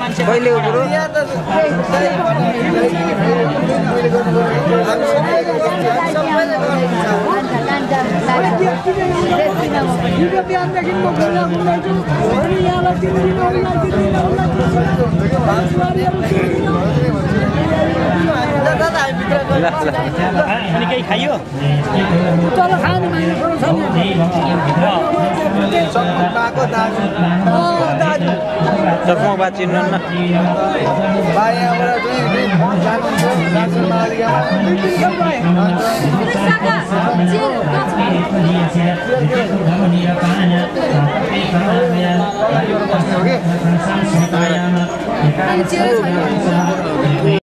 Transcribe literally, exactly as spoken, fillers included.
कहिले हो गुरु अनि केही खाइयो चकमा बा चिन्नु न Ani